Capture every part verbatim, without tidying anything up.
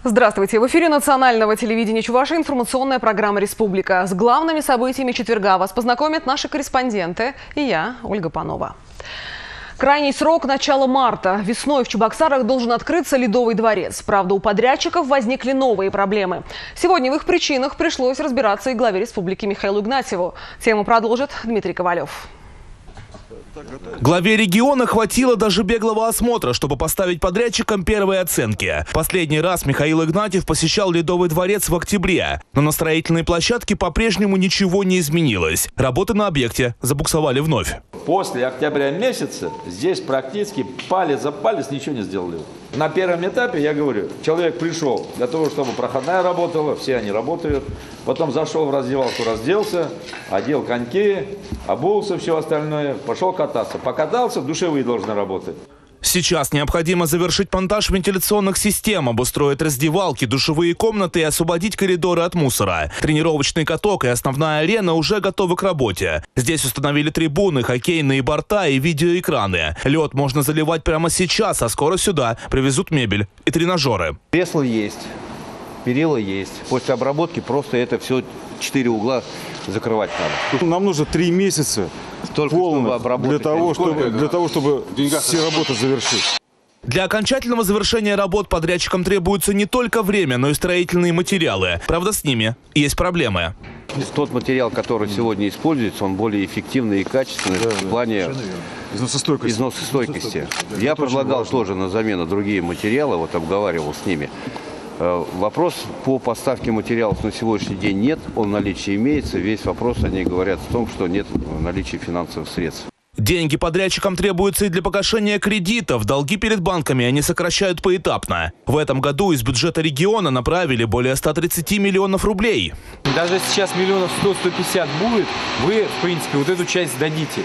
Здравствуйте! В эфире национального телевидения Чувашии информационная программа «Республика». С главными событиями четверга вас познакомят наши корреспонденты и я, Ольга Панова. Крайний срок – начало марта. Весной в Чебоксарах должен открыться Ледовый дворец. Правда, у подрядчиков возникли новые проблемы. Сегодня в их причинах пришлось разбираться и главе республики Михаилу Игнатьеву. Тему продолжит Дмитрий Ковалев. Главе региона хватило даже беглого осмотра, чтобы поставить подрядчикам первые оценки. Последний раз Михаил Игнатьев посещал Ледовый дворец в октябре. Но на строительной площадке по-прежнему ничего не изменилось. Работы на объекте забуксовали вновь. После октября месяца здесь практически палец за палец ничего не сделали. На первом этапе, я говорю, человек пришел для того, чтобы проходная работала, все они работают. Потом зашел в раздевалку, разделся, одел коньки, обулся, все остальное, пошел кататься. Покатался, душевые должны работать. Сейчас необходимо завершить монтаж вентиляционных систем, обустроить раздевалки, душевые комнаты и освободить коридоры от мусора. Тренировочный каток и основная арена уже готовы к работе. Здесь установили трибуны, хоккейные борта и видеоэкраны. Лед можно заливать прямо сейчас, а скоро сюда привезут мебель и тренажеры. Кресло есть, перила есть. После обработки просто это все четыре угла закрывать надо. Нам нужно три месяца Только полных чтобы для того, Сколько, чтобы, да? для того, чтобы все работы завершить. Для окончательного завершения работ подрядчикам требуется не только время, но и строительные материалы. Правда, с ними есть проблемы. Тот материал, который сегодня используется, он более эффективный и качественный да, в плане износостойкости. износостойкости. Я предлагал тоже на замену другие материалы, вот обговаривал с ними. Вопрос по поставке материалов на сегодняшний день нет, он в наличии имеется. Весь вопрос, они говорят в том, что нет наличия финансовых средств. Деньги подрядчикам требуются и для погашения кредитов. Долги перед банками они сокращают поэтапно. В этом году из бюджета региона направили более ста тридцати миллионов рублей. Даже сейчас миллионов сто — сто пятьдесят будет, вы, в принципе, вот эту часть сдадите.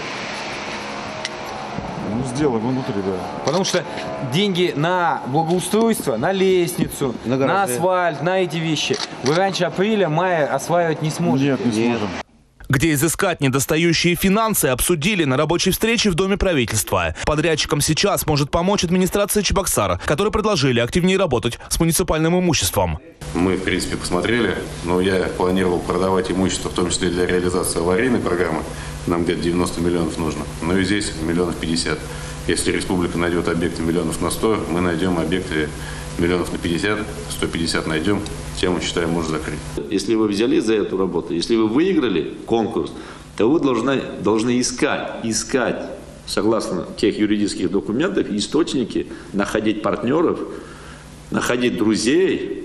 Ну, сделаем внутри, да. Потому что деньги на благоустройство, на лестницу, на, на асфальт, на эти вещи вы раньше апреля, мая осваивать не сможете. Нет, не сможем. Где изыскать недостающие финансы, обсудили на рабочей встрече в Доме правительства. Подрядчикам сейчас может помочь администрация Чебоксар, которые предложили активнее работать с муниципальным имуществом. Мы, в принципе, посмотрели, но я планировал продавать имущество, в том числе для реализации аварийной программы. Нам где-то девяносто миллионов нужно. Но и здесь миллионов пятьдесят. Если республика найдет объекты миллионов на сто, мы найдем объекты миллионов на пятьдесят, сто пятьдесят найдем, тему, считаем, можно закрыть. Если вы взяли за эту работу, если вы выиграли конкурс, то вы должны, должны искать, искать, согласно тех юридических документов, источники, находить партнеров, находить друзей,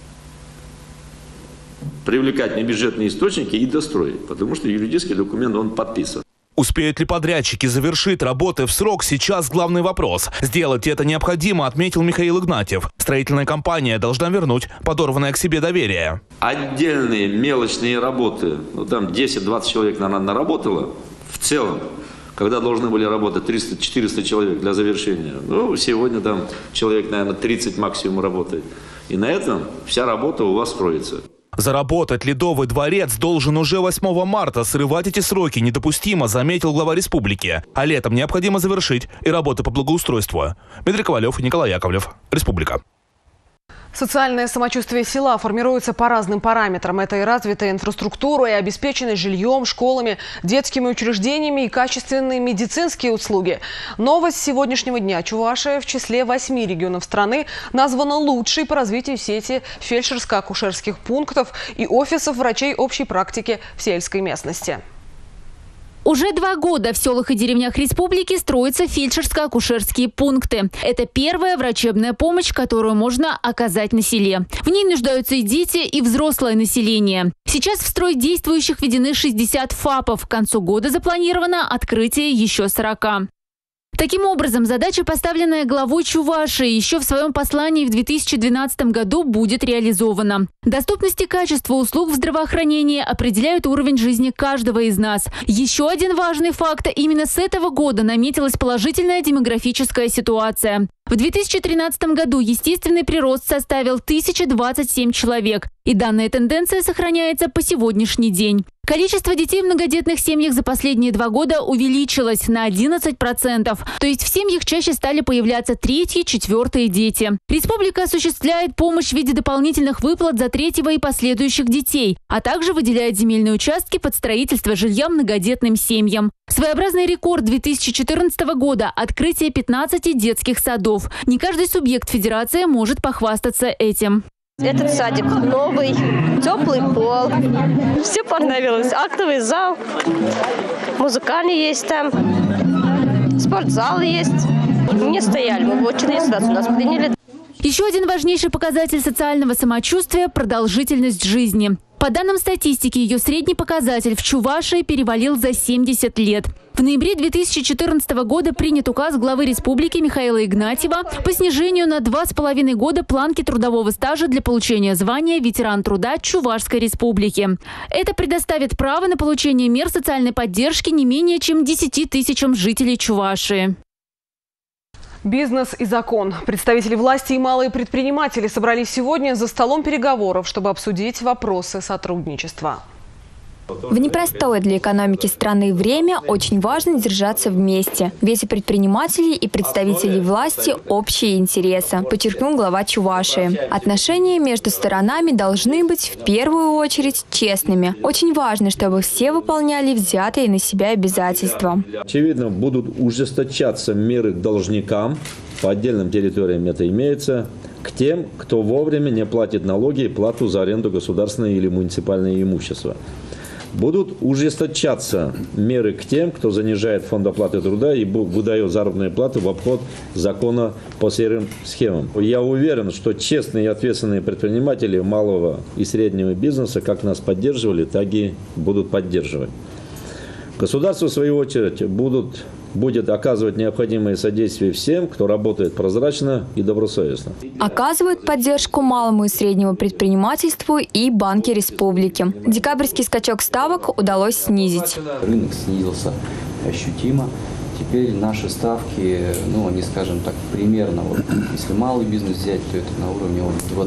привлекать небюджетные источники и достроить, потому что юридический документ, он подписан. Успеют ли подрядчики завершить работы в срок, сейчас главный вопрос. Сделать это необходимо, отметил Михаил Игнатьев. Строительная компания должна вернуть подорванное к себе доверие. Отдельные мелочные работы, ну там десять-двадцать человек, наверное, наработало в целом, когда должны были работать триста-четыреста человек для завершения. Ну, сегодня там человек, наверное, тридцать максимум работает. И на этом вся работа у вас строится. Заработать Ледовый дворец должен уже восьмого марта. Срывать эти сроки недопустимо, заметил глава республики. А летом необходимо завершить и работы по благоустройству. Дмитрий Ковалев и Николай Яковлев. Республика. Социальное самочувствие села формируется по разным параметрам. Это и развитая инфраструктура, и обеспеченность жильем, школами, детскими учреждениями и качественные медицинские услуги. Новость сегодняшнего дня. Чувашия в числе восьми регионов страны названа лучшей по развитию сети фельдшерско-акушерских пунктов и офисов врачей общей практики в сельской местности. Уже два года в селах и деревнях республики строятся фельдшерско-акушерские пункты. Это первая врачебная помощь, которую можно оказать на селе. В ней нуждаются и дети, и взрослое население. Сейчас в строй действующих введены шестьдесят ФАПов. К концу года запланировано открытие еще сорока. Таким образом, задача, поставленная главой Чувашии еще в своем послании в две тысячи двенадцатом году, будет реализована. Доступность и качество услуг в здравоохранении определяют уровень жизни каждого из нас. Еще один важный факт – именно с этого года наметилась положительная демографическая ситуация. В две тысячи тринадцатом году естественный прирост составил тысячу двадцать семь человек, и данная тенденция сохраняется по сегодняшний день. Количество детей в многодетных семьях за последние два года увеличилось на одиннадцать процентов. То есть в семьях чаще стали появляться третьи, четвертые дети. Республика осуществляет помощь в виде дополнительных выплат за третьего и последующих детей, а также выделяет земельные участки под строительство жилья многодетным семьям. Своеобразный рекорд две тысячи четырнадцатого года – открытие пятнадцати детских садов. Не каждый субъект федерации может похвастаться этим. Этот садик новый, теплый пол. Все понравилось. Актовый зал, музыкальный есть там, спортзал есть. Не стояли, мы в очереди сразу нас приняли. Еще один важнейший показатель социального самочувствия – продолжительность жизни. По данным статистики, ее средний показатель в Чувашии перевалил за семьдесят лет. В ноябре две тысячи четырнадцатого года принят указ главы республики Михаила Игнатьева по снижению на два с половиной года планки трудового стажа для получения звания ветеран труда Чувашской республики. Это предоставит право на получение мер социальной поддержки не менее чем десяти тысячам жителей Чувашии. Бизнес и закон. Представители власти и малые предприниматели собрались сегодня за столом переговоров, чтобы обсудить вопросы сотрудничества. В непростое для экономики страны время очень важно держаться вместе. Ведь у предпринимателей и представителей власти общие интересы, подчеркнул глава Чувашии. Отношения между сторонами должны быть в первую очередь честными. Очень важно, чтобы все выполняли взятые на себя обязательства. Очевидно, будут ужесточаться меры к должникам, по отдельным территориям это имеется, к тем, кто вовремя не платит налоги и плату за аренду государственного или муниципального имущества. Будут ужесточаться меры к тем, кто занижает фонд оплаты труда и выдает заработные платы в обход закона по серым схемам. Я уверен, что честные и ответственные предприниматели малого и среднего бизнеса как нас поддерживали, так и будут поддерживать. Государство, в свою очередь, будут, будет оказывать необходимое содействие всем, кто работает прозрачно и добросовестно. Оказывают поддержку малому и среднему предпринимательству и банки республики. Декабрьский скачок ставок удалось снизить. Рынок снизился ощутимо. Теперь наши ставки, ну, они, скажем так, примерно, вот, если малый бизнес взять, то это на уровне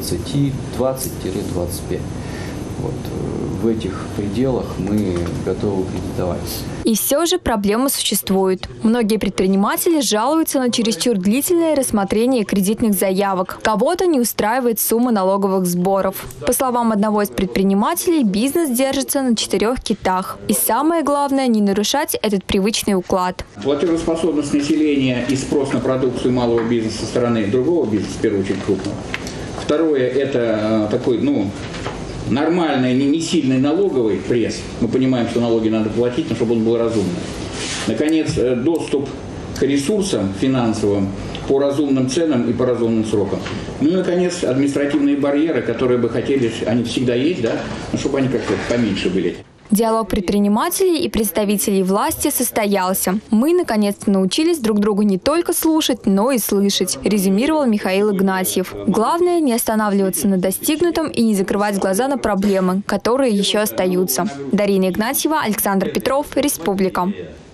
двадцать-двадцать пять. Вот, в этих пределах мы готовы кредитовать. И все же проблемы существуют. Многие предприниматели жалуются на чересчур длительное рассмотрение кредитных заявок. Кого-то не устраивает сумма налоговых сборов. По словам одного из предпринимателей, бизнес держится на четырех китах. И самое главное – не нарушать этот привычный уклад. Платежеспособность населения и спрос на продукцию малого бизнеса со стороны другого бизнеса, в первую очередь крупного. Второе – это такой, ну, нормальный, не, не сильный налоговый пресс. Мы понимаем, что налоги надо платить, но чтобы он был разумным. Наконец, доступ к ресурсам финансовым по разумным ценам и по разумным срокам. Ну и, наконец, административные барьеры, которые бы хотели, они всегда есть, да, но чтобы они как-то поменьше были. Диалог предпринимателей и представителей власти состоялся. Мы, наконец-то, научились друг друга не только слушать, но и слышать, резюмировал Михаил Игнатьев. Главное – не останавливаться на достигнутом и не закрывать глаза на проблемы, которые еще остаются. Дарина Игнатьева, Александр Петров, Республика.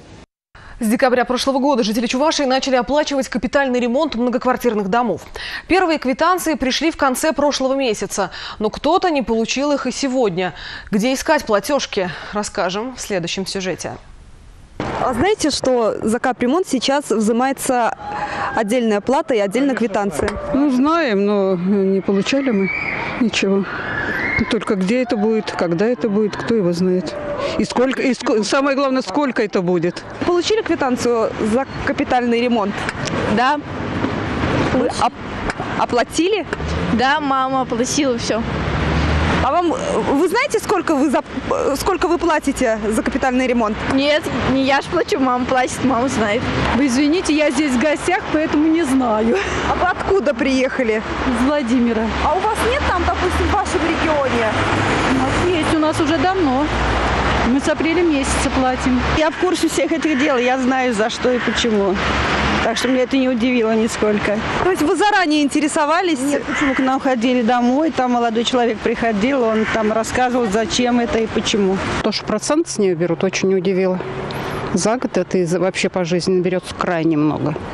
С декабря прошлого года жители Чувашии начали оплачивать капитальный ремонт многоквартирных домов. Первые квитанции пришли в конце прошлого месяца, но кто-то не получил их и сегодня. Где искать платежки, расскажем в следующем сюжете. А знаете, что за капремонт сейчас взимается отдельная плата и отдельная квитанция? Ну, знаем, но не получали мы ничего. Только где это будет, когда это будет, кто его знает. И сколько, и ск... самое главное, сколько это будет. Получили квитанцию за капитальный ремонт? Да. Вы оп оплатили? Да, мама оплатила все. А вам, вы знаете, сколько вы, за, сколько вы платите за капитальный ремонт? Нет, не я ж плачу, мама платит, мама знает. Вы извините, я здесь в гостях, поэтому не знаю. А вы откуда приехали? Из Владимира. А у вас нет там, допустим, в вашем регионе? У нас есть, у нас уже давно. Мы с апреля месяца платим. Я в курсе всех этих дел, я знаю, за что и почему. Так что меня это не удивило нисколько. То есть вы заранее интересовались? Нет, почему к нам ходили домой, там молодой человек приходил, он там рассказывал, зачем это и почему. То, что процент с нее берут, очень удивило. За год это и вообще по жизни берется крайне много.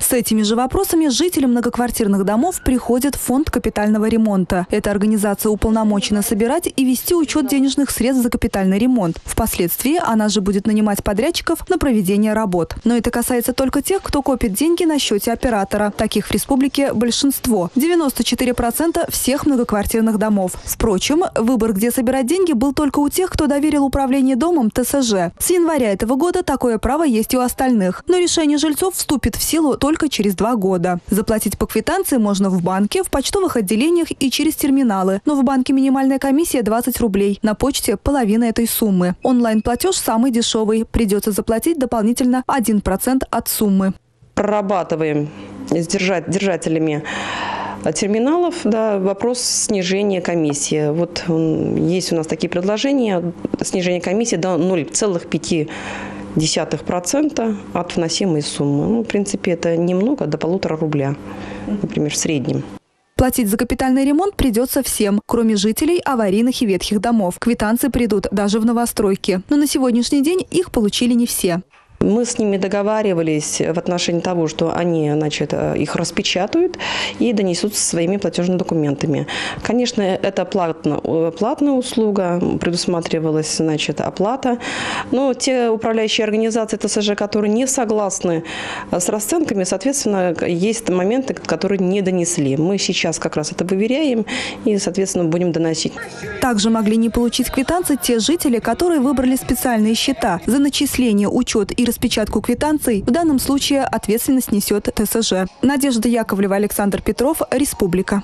С этими же вопросами жители многоквартирных домов приходят в фонд капитального ремонта. Эта организация уполномочена собирать и вести учет денежных средств за капитальный ремонт. Впоследствии она же будет нанимать подрядчиков на проведение работ. Но это касается только тех, кто копит деньги на счете оператора. Таких в республике большинство. девяносто четыре процента всех многоквартирных домов. Впрочем, выбор, где собирать деньги, был только у тех, кто доверил управление домом тэ эс жэ. С января этого года такое право есть и у остальных. Но решение жильцов вступит в силу только через два года. Заплатить по квитанции можно в банке, в почтовых отделениях и через терминалы. Но в банке минимальная комиссия двадцать рублей. На почте половина этой суммы. Онлайн-платеж самый дешевый. Придется заплатить дополнительно один процент от суммы. Прорабатываем с держателями терминалов, да, вопрос снижения комиссии. Вот есть у нас такие предложения. Снижение комиссии до ноль целых пяти десятых процента от вносимой суммы. Ну, в принципе, это немного, до полутора рубля, например, в среднем. Платить за капитальный ремонт придется всем, кроме жителей аварийных и ветхих домов. Квитанции придут даже в новостройки. Но на сегодняшний день их получили не все. Мы с ними договаривались в отношении того, что они, значит, их распечатают и донесут со своими платежными документами. Конечно, это платно, платная услуга, предусматривалась, значит, оплата. Но те управляющие организации тэ эс жэ, которые не согласны с расценками, соответственно, есть моменты, которые не донесли. Мы сейчас как раз это выверяем и, соответственно, будем доносить. Также могли не получить квитанции те жители, которые выбрали специальные счета. За начисление, учет и распечатку квитанций в данном случае ответственность несет тэ эс жэ. Надежда Яковлева, Александр Петров, Республика.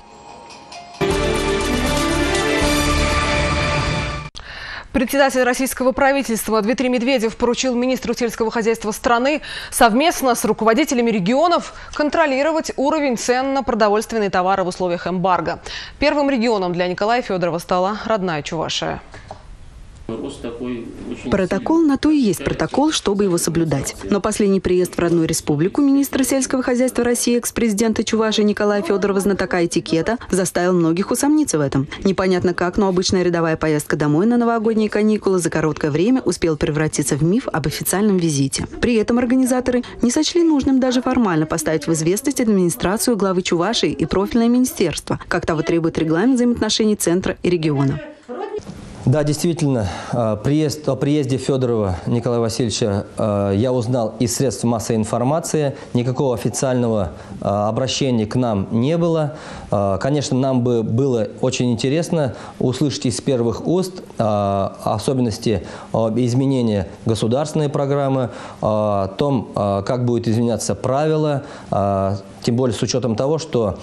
Председатель российского правительства Дмитрий Медведев поручил министру сельского хозяйства страны совместно с руководителями регионов контролировать уровень цен на продовольственные товары в условиях эмбарго. Первым регионом для Николая Федорова стала родная Чувашия. Протокол на то и есть протокол, чтобы его соблюдать. Но последний приезд в родную республику министра сельского хозяйства России, экс-президента Чувашии Николая Федорова, знатока этикета, заставил многих усомниться в этом. Непонятно как, но обычная рядовая поездка домой на новогодние каникулы за короткое время успела превратиться в миф об официальном визите. При этом организаторы не сочли нужным даже формально поставить в известность администрацию главы Чувашии и профильное министерство, как того требует регламент взаимоотношений центра и региона. Да, действительно, приезд, о приезде Федорова Николая Васильевича я узнал из средств массовой информации. Никакого официального обращения к нам не было. Конечно, нам бы было очень интересно услышать из первых уст особенности изменения государственной программы, о том, как будут изменяться правила, тем более с учетом того, что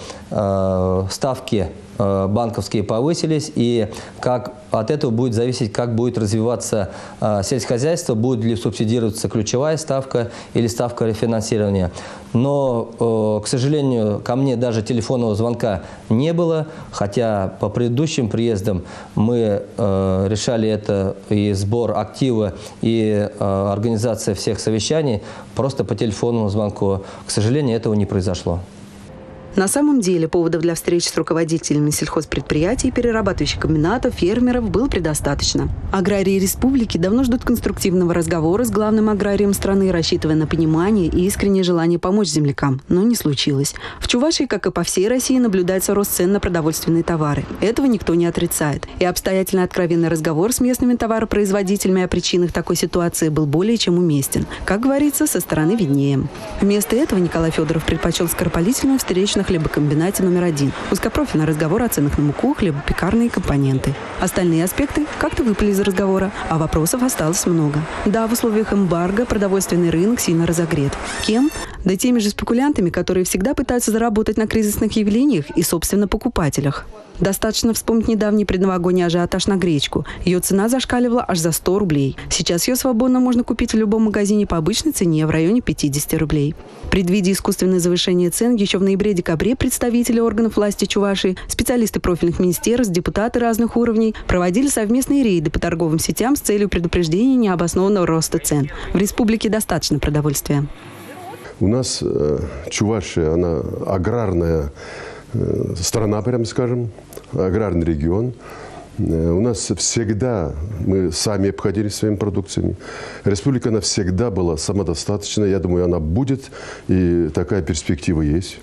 ставки банковские повысились, и как от этого будет зависеть, как будет развиваться э, сельскохозяйство, будет ли субсидироваться ключевая ставка или ставка рефинансирования. Но, э, к сожалению, ко мне даже телефонного звонка не было, хотя по предыдущим приездам мы э, решали это и сбор актива, и э, организация всех совещаний просто по телефонному звонку. К сожалению, этого не произошло. На самом деле поводов для встреч с руководителями сельхозпредприятий, перерабатывающих комбинатов, фермеров было предостаточно. Аграрии республики давно ждут конструктивного разговора с главным аграрием страны, рассчитывая на понимание и искреннее желание помочь землякам. Но не случилось. В Чувашии, как и по всей России, наблюдается рост цен на продовольственные товары. Этого никто не отрицает. И обстоятельный откровенный разговор с местными товаропроизводителями о причинах такой ситуации был более чем уместен. Как говорится, со стороны виднее. Вместо этого Николай Федоров предпочел скоропалительную встречу на хлебокомбинате номер один. Узкопрофильный разговор о ценах на муку, хлебопекарные компоненты. Остальные аспекты как-то выпали из разговора, а вопросов осталось много. Да, в условиях эмбарго продовольственный рынок сильно разогрет. Кем? Да теми же спекулянтами, которые всегда пытаются заработать на кризисных явлениях и, собственно, покупателях. Достаточно вспомнить недавний предновогодний ажиотаж на гречку. Ее цена зашкаливала аж за сто рублей. Сейчас ее свободно можно купить в любом магазине по обычной цене в районе пятидесяти рублей. Предвидя искусственное завышение цен, еще в ноябре-декабре представители органов власти Чувашии, специалисты профильных министерств, депутаты разных уровней проводили совместные рейды по торговым сетям с целью предупреждения необоснованного роста цен. В республике достаточно продовольствия. У нас э, Чувашия, она аграрная э, страна, прямо скажем, аграрный регион. У нас всегда, мы сами обходились своими продукциями. Республика, она всегда была самодостаточной. Я думаю, она будет, и такая перспектива есть.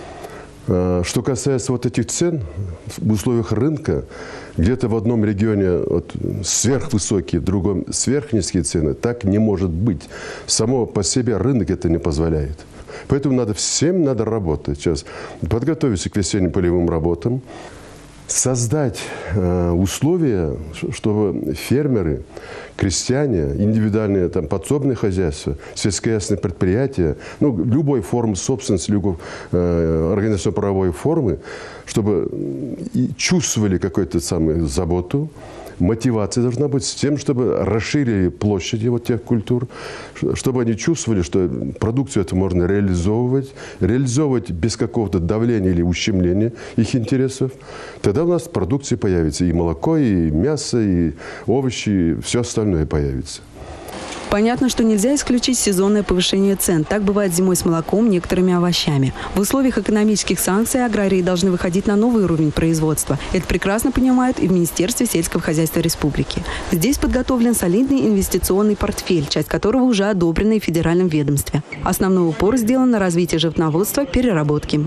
Что касается вот этих цен, в условиях рынка, где-то в одном регионе вот, сверхвысокие, в другом сверхнизкие цены, так не может быть. Само по себе рынок это не позволяет. Поэтому надо, всем надо работать сейчас, подготовиться к весенним полевым работам, создать э, условия, чтобы фермеры, крестьяне, индивидуальные там, подсобные хозяйства, сельскохозяйственные предприятия, ну, любой формы собственности, любой э, организационно-правовой формы, чтобы и чувствовали какую-то самую заботу. Мотивация должна быть с тем, чтобы расширили площади вот тех культур, чтобы они чувствовали, что продукцию эту можно реализовывать, реализовывать без какого-то давления или ущемления их интересов. Тогда у нас продукция появится, и молоко, и мясо, и овощи, и все остальное появится. Понятно, что нельзя исключить сезонное повышение цен. Так бывает зимой с молоком, некоторыми овощами. В условиях экономических санкций аграрии должны выходить на новый уровень производства. Это прекрасно понимают и в Министерстве сельского хозяйства республики. Здесь подготовлен солидный инвестиционный портфель, часть которого уже одобрена и в федеральном ведомстве. Основной упор сделан на развитие животноводства, переработки.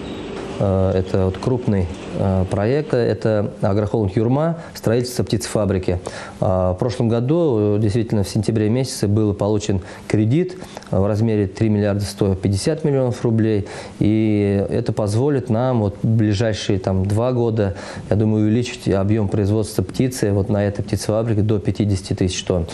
Это вот крупный проект, это агрохолдинг «Юрма», строительство птицефабрики. В прошлом году, действительно, в сентябре месяце был получен кредит в размере три миллиарда сто пятьдесят миллионов рублей. И это позволит нам вот в ближайшие там, два года, я думаю, увеличить объем производства птицы вот на этой птицефабрике до пятидесяти тысяч тонн.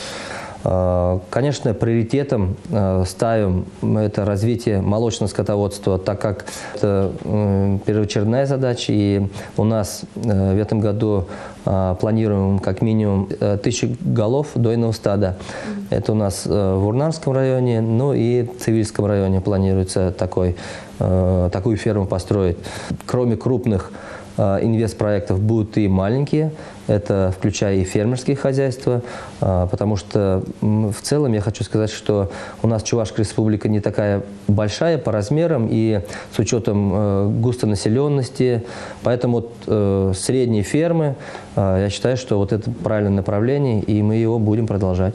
Конечно, приоритетом ставим это развитие молочного скотоводства, так как это первоочередная задача. И у нас в этом году планируем как минимум тысячу голов дойного стада. Это у нас в Урнарском районе, ну и в Цивильском районе планируется такой, такую ферму построить. Кроме крупных инвестпроектов будут и маленькие, это включая и фермерские хозяйства, потому что в целом я хочу сказать, что у нас Чувашская республика не такая большая по размерам и с учетом густонаселенности, поэтому вот средние фермы, я считаю, что вот это правильное направление, и мы его будем продолжать.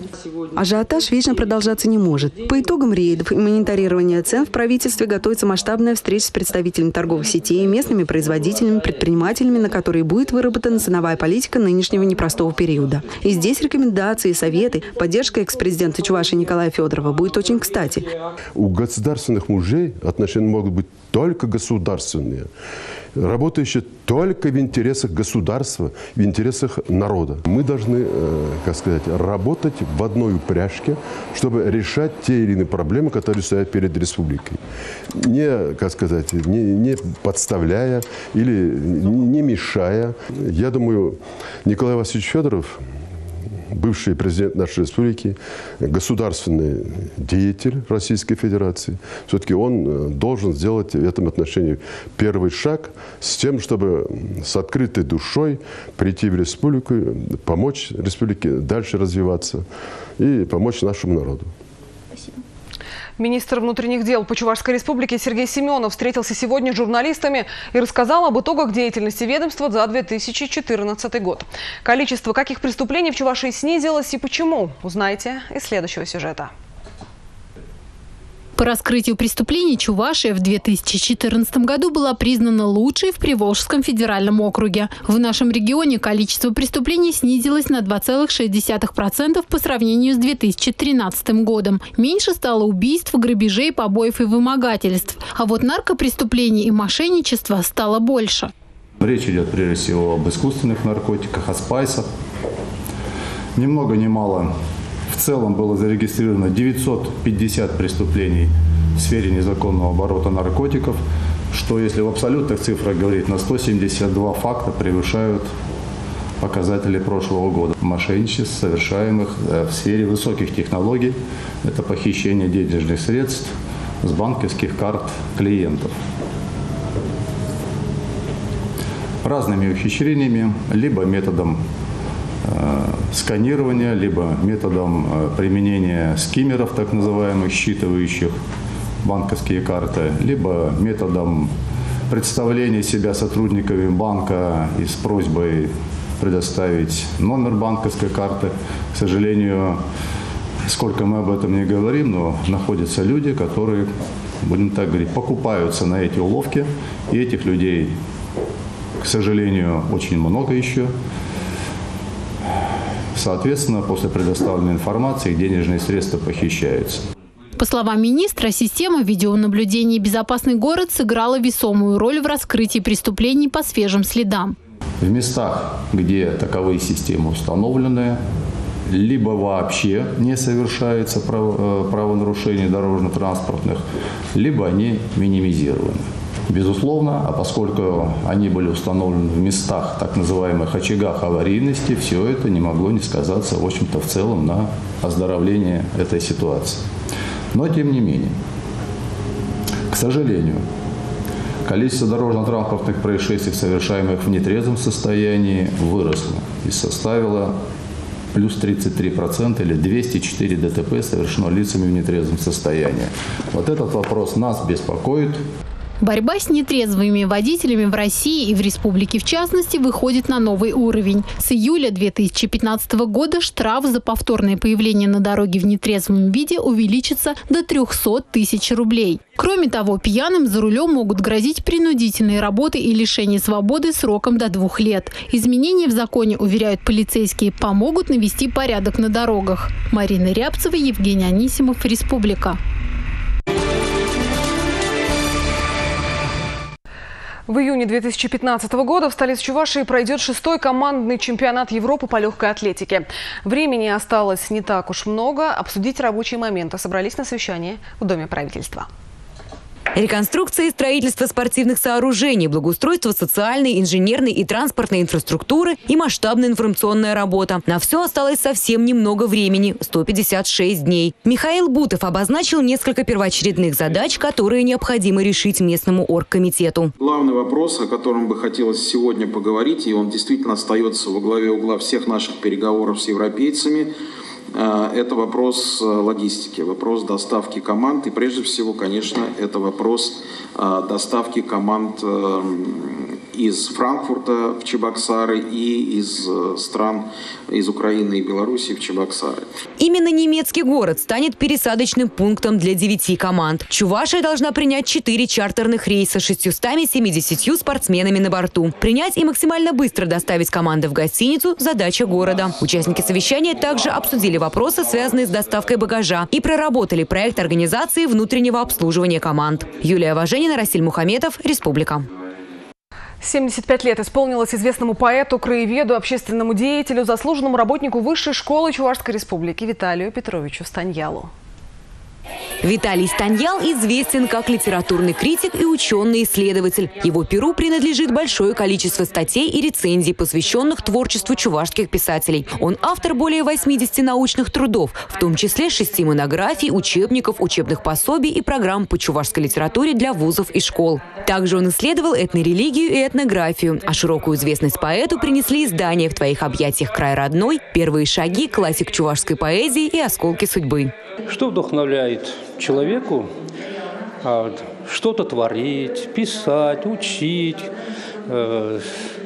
Ажиотаж вечно продолжаться не может. По итогам рейдов и мониторирования цен в правительстве готовится масштабная встреча с представителями торговых сетей, местными производителями, предпринимателями, на которые будет выработана ценовая политика нынешнего непростого периода. И здесь рекомендации, советы, поддержка экс-президента Чувашии Николая Федорова будет очень кстати. У государственных мужей отношения могут быть только государственные, работающие только в интересах государства, в интересах народа. Мы должны, как сказать, работать в одной упряжке, чтобы решать те или иные проблемы, которые стоят перед республикой. Не, как сказать, не, не подставляя или не мешая. Я думаю, Николай Васильевич Федоров, бывший президент нашей республики, государственный деятель Российской Федерации. Все-таки он должен сделать в этом отношении первый шаг с тем, чтобы с открытой душой прийти в республику, помочь республике дальше развиваться и помочь нашему народу. Министр внутренних дел по Чувашской республике Сергей Семенов встретился сегодня с журналистами и рассказал об итогах деятельности ведомства за две тысячи четырнадцатый год. Количество каких преступлений в Чувашии снизилось и почему, узнаете из следующего сюжета. По раскрытию преступлений Чувашия в две тысячи четырнадцатом году была признана лучшей в Приволжском федеральном округе. В нашем регионе количество преступлений снизилось на два целых шесть десятых процента по сравнению с две тысячи тринадцатым годом. Меньше стало убийств, грабежей, побоев и вымогательств. А вот наркопреступлений и мошенничества стало больше. Речь идет прежде всего об искусственных наркотиках, о спайсах. Ни много ни мало. В целом было зарегистрировано девятьсот пятьдесят преступлений в сфере незаконного оборота наркотиков, что, если в абсолютных цифрах говорить, на сто семьдесят два факта превышают показатели прошлого года. Мошенничеств, совершаемых в сфере высоких технологий, это похищение денежных средств с банковских карт клиентов. Разными ухищрениями, либо методом сканирования, либо методом применения скиммеров, так называемых, считывающих банковские карты, либо методом представления себя сотрудниками банка и с просьбой предоставить номер банковской карты. К сожалению, сколько мы об этом не говорим, но находятся люди, которые, будем так говорить, покупаются на эти уловки. И этих людей, к сожалению, очень много еще. Соответственно, после предоставленной информации денежные средства похищаются. По словам министра, система видеонаблюдения «Безопасный город» сыграла весомую роль в раскрытии преступлений по свежим следам. В местах, где таковые системы установлены, либо вообще не совершается правонарушений дорожно-транспортных, либо они минимизированы. Безусловно, а поскольку они были установлены в местах, так называемых очагах аварийности, все это не могло не сказаться, в общем-то, в целом на оздоровлении этой ситуации. Но, тем не менее, к сожалению, количество дорожно-транспортных происшествий, совершаемых в нетрезвом состоянии, выросло и составило плюс тридцать три процента или двести четыре ДТП совершено лицами в нетрезвом состоянии. Вот этот вопрос нас беспокоит. Борьба с нетрезвыми водителями в России и в республике в частности выходит на новый уровень. С июля две тысячи пятнадцатого года штраф за повторное появление на дороге в нетрезвом виде увеличится до трёхсот тысяч рублей. Кроме того, пьяным за рулем могут грозить принудительные работы и лишение свободы сроком до двух лет. Изменения в законе, уверяют полицейские, помогут навести порядок на дорогах. Марина Рябцева, Евгений Анисимов, Республика. В июне две тысячи пятнадцатого года в столице Чувашии пройдет шестой командный чемпионат Европы по легкой атлетике. Времени осталось не так уж много. Обсудить рабочие моменты собрались на совещании в Доме правительства. Реконструкция и строительство спортивных сооружений, благоустройство социальной, инженерной и транспортной инфраструктуры и масштабная информационная работа. На все осталось совсем немного времени – сто пятьдесят шесть дней. Михаил Бутов обозначил несколько первоочередных задач, которые необходимо решить местному оргкомитету. Главный вопрос, о котором бы хотелось сегодня поговорить, и он действительно остается во главе угла всех наших переговоров с европейцами, это вопрос логистики, вопрос доставки команд. И прежде всего, конечно, это вопрос доставки команд из Франкфурта в Чебоксары и из стран, из Украины и Беларуси в Чебоксары. Именно немецкий город станет пересадочным пунктом для девяти команд. Чувашия должна принять четыре чартерных рейса с шестьюстами семидесятью спортсменами на борту. Принять и максимально быстро доставить команды в гостиницу – задача города. Участники совещания также обсудили вопросы, связанные с доставкой багажа, и проработали проект организации внутреннего обслуживания команд. Юлия Важенина, Расиль Мухаметов, Республика. семьдесят пять лет исполнилось известному поэту, краеведу, общественному деятелю, заслуженному работнику Высшей школы Чувашской Республики Виталию Петровичу Станьялу. Виталий Станьял известен как литературный критик и ученый-исследователь. Его перу принадлежит большое количество статей и рецензий, посвященных творчеству чувашских писателей. Он автор более восьмидесяти научных трудов, в том числе шести монографий, учебников, учебных пособий и программ по чувашской литературе для вузов и школ. Также он исследовал этнорелигию и этнографию. А широкую известность поэту принесли издания «В твоих объятиях край родной», «Первые шаги», классик чувашской поэзии и «Осколки судьбы». Что вдохновляет человеку а, что-то творить, писать, учить, э,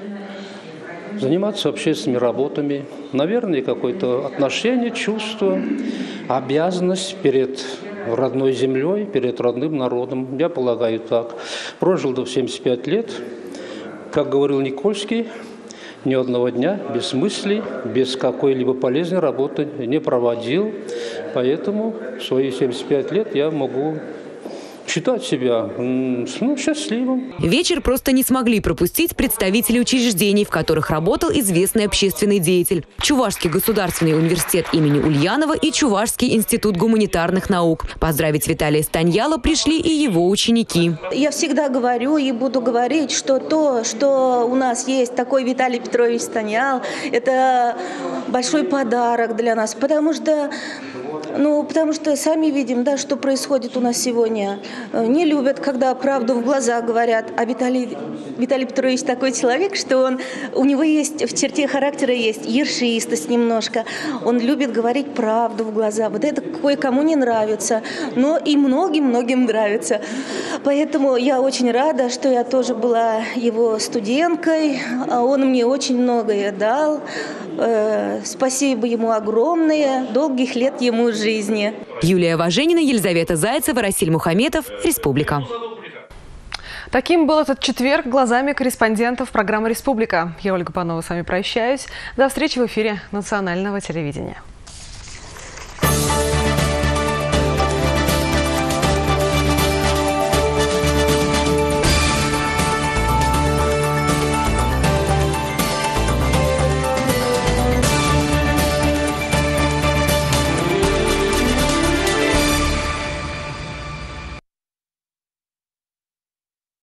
заниматься общественными работами? Наверное, какое-то отношение, чувство, обязанность перед родной землей, перед родным народом. Я полагаю так. Прожил до семидесяти пяти лет. Как говорил Никольский, ни одного дня без мыслей, без какой-либо полезной работы не проводил. Поэтому в свои семьдесят пять лет я могу считать себя ну, счастливым. Вечер просто не смогли пропустить представители учреждений, в которых работал известный общественный деятель. Чувашский государственный университет имени Ульянова и Чувашский институт гуманитарных наук. Поздравить Виталия Станьяла пришли и его ученики. Я всегда говорю и буду говорить, что то, что у нас есть такой Виталий Петрович Станьял, это большой подарок для нас, потому что Ну, потому что сами видим, да, что происходит у нас сегодня. Не любят, когда правду в глаза говорят. А Виталий, Виталий Петрович такой человек, что он, у него есть, в черте характера есть ершистость немножко. Он любит говорить правду в глаза. Вот это кое-кому не нравится, но и многим-многим нравится. Поэтому я очень рада, что я тоже была его студенткой. Он мне очень многое дал. Спасибо ему огромное. Долгих лет ему жизни. Юлия Важенина, Елизавета Зайцева, Расиль Мухаметов. Республика. Таким был этот четверг глазами корреспондентов программы «Республика». Я, Ольга Панова, с вами прощаюсь. До встречи в эфире национального телевидения.